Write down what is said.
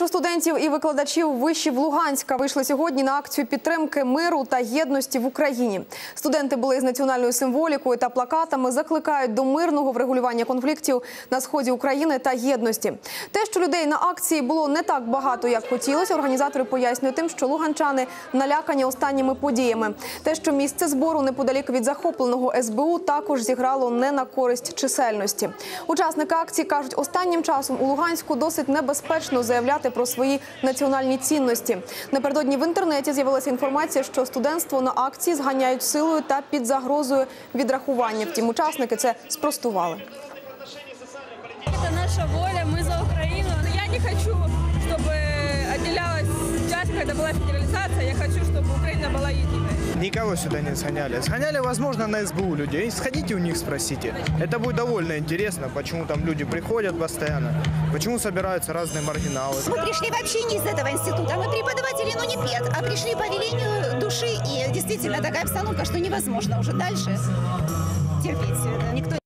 1000 студентів і викладачів вишів Луганська вийшли сьогодні на акцію підтримки миру та єдності в Україні. Студенти були з національною символікою та плакатами, закликають до мирного врегулювання конфліктів на сході України та єдності. Те, що людей на акції було не так багато, як хотілося, організатори пояснюють тим, що луганчани налякані останніми подіями. Те, що місце збору неподалік від захопленого СБУ, також зіграло не на користь чисельності. Учасники акції кажуть, останнім часом у Луганську досить небезпечно заявляти про свої національні цінності. Напередодні в інтернеті з'явилася інформація, що студентство на акції зганяють силою та під загрозою відрахування. Втім, учасники це спростували. Это наша воля, мы за Украину. Но я не хочу, чтобы отделялась часть, когда была федерализация. Я хочу, чтобы Украина была единой. Никого сюда не сгоняли. Сгоняли, возможно, на СБУ людей. Сходите у них, спросите. Это будет довольно интересно, почему там люди приходят постоянно, почему собираются разные маргиналы. Мы пришли вообще не из этого института. Мы преподаватели, но не пед, а пришли по велению души. И действительно такая обстановка, что невозможно уже дальше терпеть все это. Никто